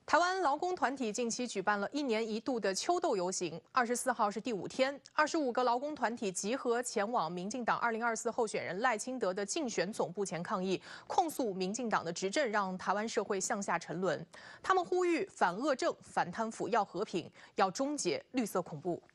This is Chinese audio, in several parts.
台湾劳工团体近期举办了1年1度的秋斗游行，24号是第5天，25个劳工团体集合前往民进党2024候选人赖清德的竞选总部前抗议，控诉民进党的执政让台湾社会向下沉沦。他们呼吁反恶政、反贪腐，要和平，要终结绿色恐怖。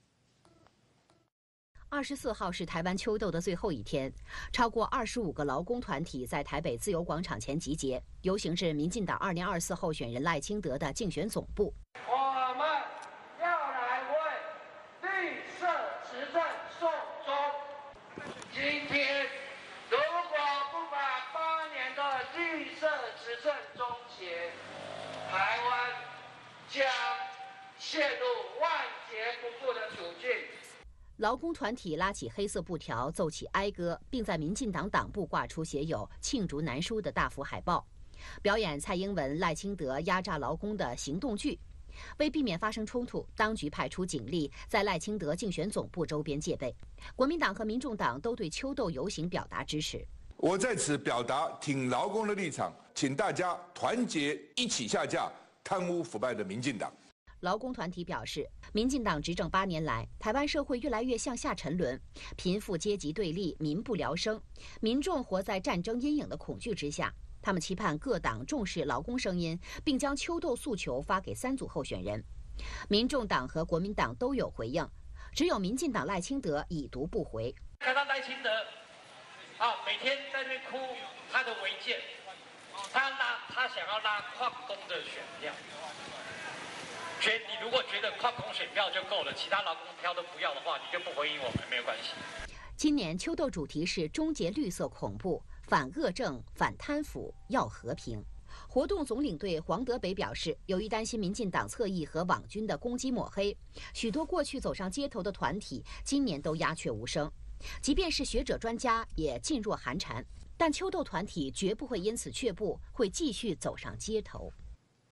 24号是台湾秋斗的最后一天，超过25个劳工团体在台北自由广场前集结，游行至民进党2024候选人赖清德的竞选总部。 我们要来为绿色执政送终。今天如果不把8年的绿色执政终结，台湾将陷入万劫不复的处境。 劳工团体拉起黑色布条，奏起哀歌，并在民进党党部挂出写有“罄竹难书”的大幅海报，表演蔡英文、赖清德压榨劳工的行动剧。为避免发生冲突，当局派出警力在赖清德竞选总部周边戒备。国民党和民众党都对秋斗游行表达支持。 我在此表达挺劳工的立场，请大家团结一起下架贪污腐败的民进党。 劳工团体表示，民进党执政8年来，台湾社会越来越向下沉沦，贫富阶级对立，民不聊生，民众活在战争阴影的恐惧之下。他们期盼各党重视劳工声音，并将秋斗诉求发给3组候选人。民众党和国民党都有回应，只有民进党赖清德已读不回。 看到赖清德，每天在那边哭他的违建，他想要拉矿工的选票。 你如果觉得矿工选票就够了，其他劳工票都不要的话，你就不回应我们，没有关系。 今年秋斗主题是终结绿色恐怖、反恶政、反贪腐，要和平。活动总领队黄德北表示，由于担心民进党侧翼和网军的攻击抹黑，许多过去走上街头的团体今年都鸦雀无声，即便是学者专家也噤若寒蝉。但秋斗团体绝不会因此却步，会继续走上街头。